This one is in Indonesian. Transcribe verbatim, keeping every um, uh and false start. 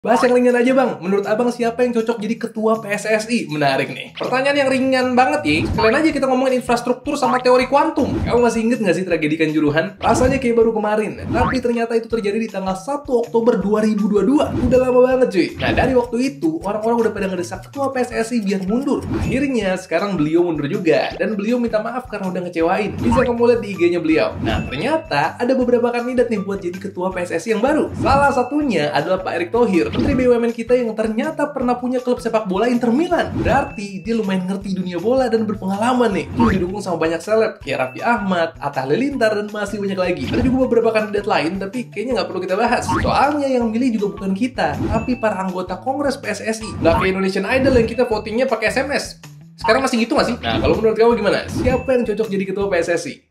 Bahas yang ringan aja bang, menurut abang siapa yang cocok jadi ketua P S S I? Menarik nih. Pertanyaan yang ringan banget ya. Sekalian aja kita ngomongin infrastruktur sama teori kuantum. Kamu masih inget gak sih tragedi Kanjuruhan? Rasanya kayak baru kemarin. Tapi ternyata itu terjadi di tanggal satu Oktober dua ribu dua puluh dua. Udah lama banget cuy. Nah dari waktu itu, orang-orang udah pada ngedesak ketua P S S I biar mundur. Akhirnya sekarang beliau mundur juga. Dan beliau minta maaf karena udah ngecewain. Bisa kamu lihat di I G-nya beliau. Nah ternyata ada beberapa kandidat nih buat jadi ketua P S S I yang baru. Salah satunya adalah Pak Erick Thohir, Menteri B U M N kita yang ternyata pernah punya klub sepak bola Inter Milan. Berarti dia lumayan ngerti dunia bola dan berpengalaman nih. Dia didukung sama banyak seleb kayak Raffi Ahmad, Atta Halilintar, dan masih banyak lagi. Ada juga beberapa kandidat lain, tapi kayaknya nggak perlu kita bahas. Soalnya yang milih juga bukan kita, tapi para anggota Kongres P S S I. Nggak kayak Indonesian Idol yang kita votingnya pakai S M S. Sekarang masih gitu nggak sih? Nah, kalau menurut kamu gimana? Siapa yang cocok jadi ketua P S S I?